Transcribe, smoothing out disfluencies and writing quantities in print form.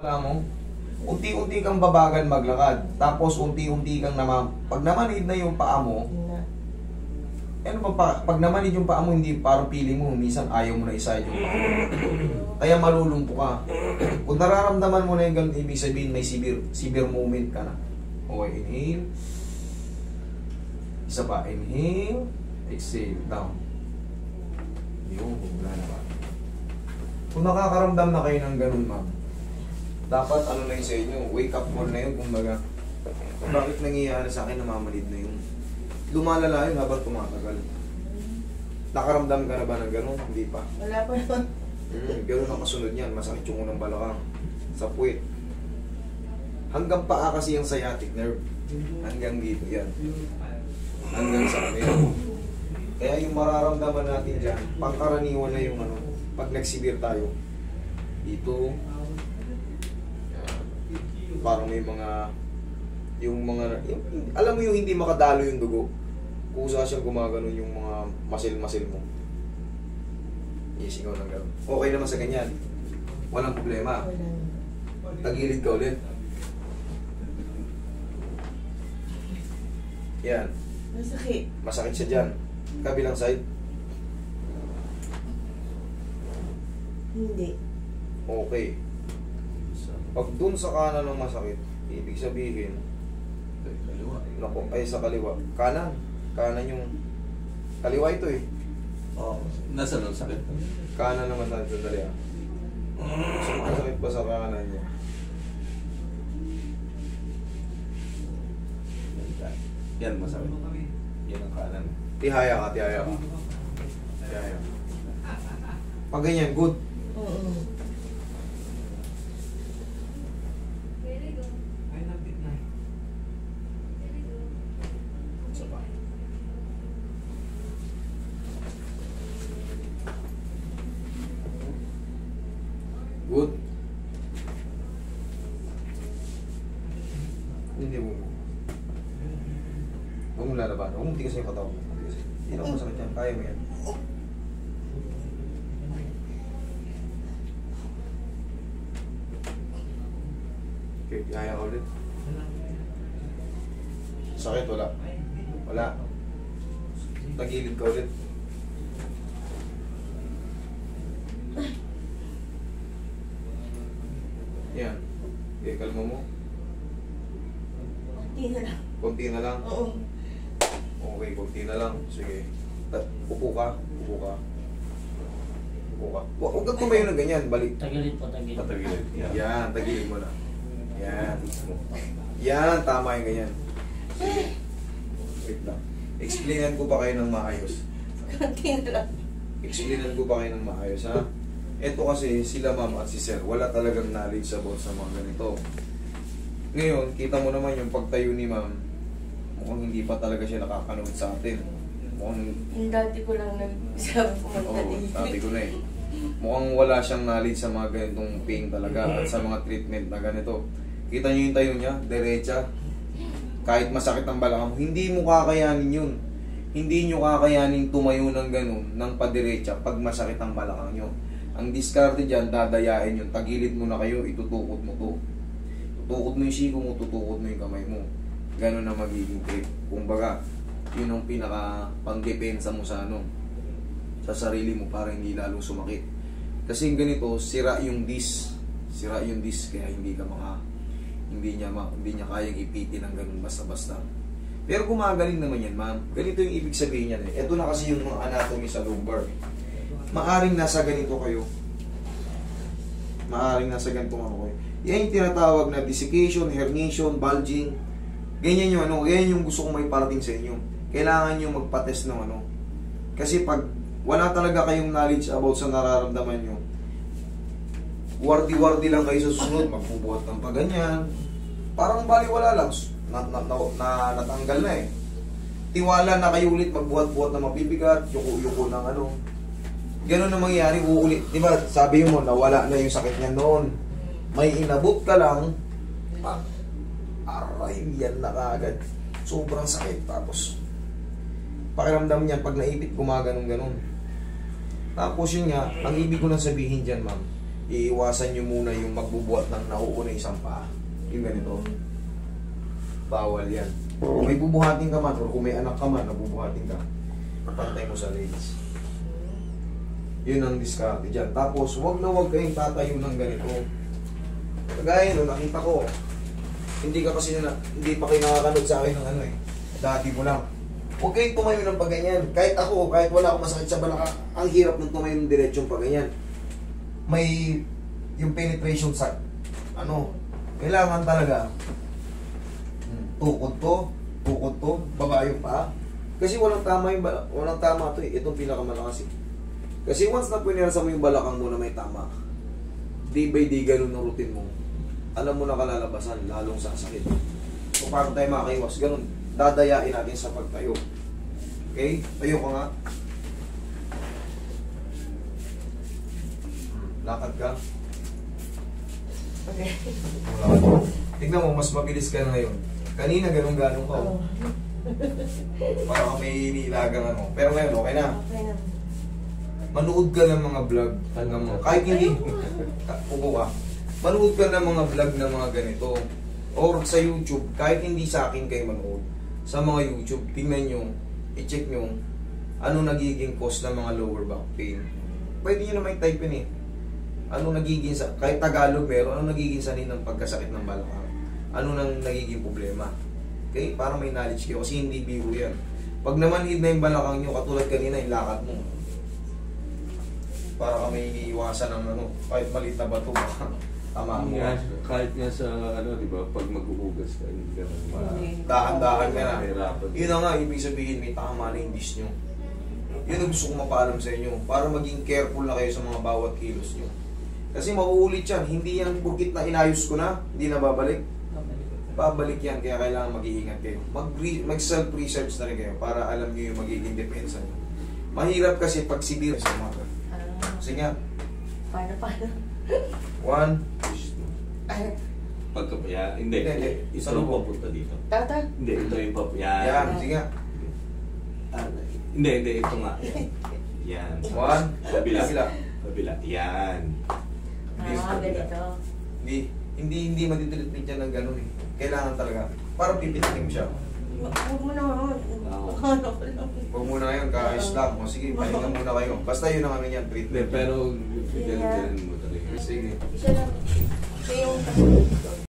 Alam mo, unti-unti kang babagal maglakad. Tapos unti-unti kang pag namanid na yung paa mo, ano ba, pag namanid yung paa mo, hindi parang feeling mo, minsan ayaw mo na isa yung paa mo. Kaya malulumpo ka. Kung nararamdaman mo na yung ganun, ibig sabihin may severe movement ka na. Okay, inhale. Isa pa, inhale. Exhale, down. Yun, wala na ba? Kung nakakaramdam na kayo ng ganun, ma'am, dapat ano na yun sa inyo, wake up call na yun, kumbaga, bakit nangyayari sa akin, namamalid na yun. Lumalala yun habang tumatagal. Nakaramdam ka na ba ng gano'n? Hindi pa. Wala pa yun. Gano'n ang kasunod niyan, masakit yung unang balakang sa puwet. Hanggang paa kasi yung sciatic nerve. Hanggang dito yan. Hanggang sa amin. Kaya yung mararamdaman natin dyan, pangkaraniwan na yung ano, pag nagsibir tayo, dito, parang may mga, alam mo yung hindi makadalo yung dugo, kusa siyang gumaganon yung mga muscle mo. Isingaw ng gano'n. Okay naman sa ganyan. Walang problema. Tagilid ka ulit. Yan. Masakit. Masakit siya dyan. Kabilang side. Hindi. Okay. Pag dun sa kanan ng masakit, ibig sabihin, naku, ay sa kaliwa. Kanan. Kanan yung, kaliwa ito eh. Oo. Nasa lang sakit? Kanan naman tayo, sandali ah. So, masakit ba sa kanan niya? Yan, masakit. Yan ang kanan. Tihaya ka. Tihaya. Pag ganyan, good. Oo. Isa pa. Good. Hindi mo. Huwag mo lalaban. Huwag mong tigas yung katawan mo. Hindi na masakit yan. Kaya mo yan. Okay, kaya ka ulit. Sakit, wala. Wala. Tagilid ka ulit. Yan. Okay, kalma mo. Hindi na lang. Konti na lang. Oo. Okay, konti na lang. Sige. Upo ka. Upo ka. Upo ka. Huwag kang tumayo na ganyan. Balik. Tagilid po, tagilid. Patagilid. Yan, tagilid mo na. Yan. Yan, tama yung ganyan. Sige. Wait lang. Explainan ko ba kayo ng maayos? Konti na lang. Explainan ko ba kayo ng maayos, ha? Ito kasi, sila ma'am at si sir, wala talagang knowledge about sa mga ganito. Ngayon, kita mo naman yung pagtayo ni ma'am, mukhang hindi pa talaga siya nakakanood sa atin. Mukhang, Yung dati ko lang nagsabi ko sabi ko na eh. Mukhang wala siyang knowledge sa mga ganitong pain talaga at sa mga treatment na ganito. Kita niyo yung tayo niya, derecha. Kahit masakit ang balakang mo, hindi mo kakayanin yun. Hindi nyo kakayanin tumayo ng ganun, ng padiretsa pag masakit ang balakang nyo. Ang diskarte dyan, dadayain yun. Tagilid mo na kayo, itutukod mo to. Tutukod mo yung siko mo, tutukod mo yung kamay mo. Ganun na magiging trip. Kumbaga, yun ang pinaka pangdepensa mo sa sa sarili mo para hindi lalong sumakit. Kasi ganito, sira yung disc. Sira yung disc kaya hindi niya kayang ipitin ng ganun basta-basta. Pero gumagaling naman yan, ma'am. Ganito yung ibig sabihin niyan eh. Ito na kasi yung mga anatomy sa lumbar. Maaring nasa ganito kayo. Maaring nasa ganitong ano kayo. Yan yung tinatawag na desiccation, herniation, bulging. Ganyan yung yan yung gusto kong may parating sa inyo. Kailangan nyo magpa-test ng Kasi pag wala talaga kayong knowledge about sa nararamdaman nyo, wardi-wardi lang kayo sa susunod, magbubuhat ng paganyan. Parang baliwala lang. Natanggal na eh. Tiwala na kayo ulit magbuhat-buhat na mabibigat, yuko-yuko ng Ganun na mangyayari, uulit. Diba, sabi mo, nawala na yung sakit niya noon. May inabot ka lang, aray, yan na kaagad. Sobrang sakit. Tapos, pakiramdam niya, pag naipit, gumaganong-ganon. Tapos yun nga, ang ibig ko lang sabihin dyan, ma'am, iiwasan nyo muna yung magbubuhat ng nauuna isang paa. Yung ganito. Bawal yan. Kung may bubuhatin ka man, or kung may anak ka man, nabubuhatin ka, pantay mo sa legs. Yun ang diskarte dyan. Tapos, wag na wag kayong tatayo ng ganito. Kagaya no, nakita ko, hindi pa kayo nakakanood sa akin ng ano eh. Dati mo lang. Huwag kayong tumayo ng pagganyan. Kahit ako, kahit wala akong masakit sa balakang, ang hirap ng tumayo ng diretsong pagganyan. May yung penetration sa kailangan talaga tukod to, baba yung paa. Kasi walang tama to eh. Itong pinakamalakas eh. Kasi once na pinirasa mo yung balakang mo na may tama, di by di ganun ang routine mo, alam mo na kalalabasan, lalong sasakit. So paano tayo makakaiwas? Ganun, dadayain natin sa pagtayo. Okay? Tayo ka nga. Lakad ka. Okay. Tignan mo, mas mabilis ka na ngayon. Kanina ganun-ganun ka. Oo. Para ka may inilagang ano. Pero ngayon, okay na. Okay na. Manood ka ng mga vlog. Mo. Kahit hindi. Upo ka. Manood ka ng mga vlog na mga ganito. Or sa YouTube, kahit hindi sa akin kayo manood. Sa mga YouTube, tingnan nyo, i-check nyo, ano nagiging cause ng mga lower back pain. Pwede nyo na may type yun eh. Ano nagiging, kahit Tagalog meron, ano nagiging sanay ng pagkasakit ng balakang? Ano nang nagiging problema? Okay? Para may knowledge kayo, kasi hindi biro yan. Pag namanhid na yung balakang nyo, katulad kanina, yung lakad mo. Para ka may iniiwasan ng ano, kahit maliit na bato, tama mo. Kahit nga sa di ba, pag maghuhugas ka, hindi ka Dahan-dahan ka na. mahirapan. Yun na nga, ibig sabihin, may tama na yung dish nyo. Yun ang gusto ko mapaalam sa inyo, para maging careful na kayo sa mga bawat kilos nyo. Kasi mauulit yan, hindi yan burkit na inayos ko na, hindi na babalik. Babalik yan, kaya kailangan mag-iingat kayo. Mag-self-research na rin kayo para alam nyo yung magiging depensa nyo. Mahirap kasi pag severe sa umaga. Sige nga. Paano? 1, Ay, Pagkapaya, hindi. Hindi. Isa lang papunta dito. tata. Hindi, ito yung papaya. yan, sige nga. Hindi, ito nga. Yan. 1, Kabila. kabila. Kabila. Yan. Ganito. Hindi matitrip yan ng gano'n eh. Kailangan talaga. Parang pipitikin mo siya. Huwag mo naman. Ano ko lang. Huwag muna ngayon, kaayos lang. O sige, pahinga muna kayo. Basta yun ang ano yan, Hindi, treatment. pero ganun mo talaga. Sige. Isa lang. Siya yung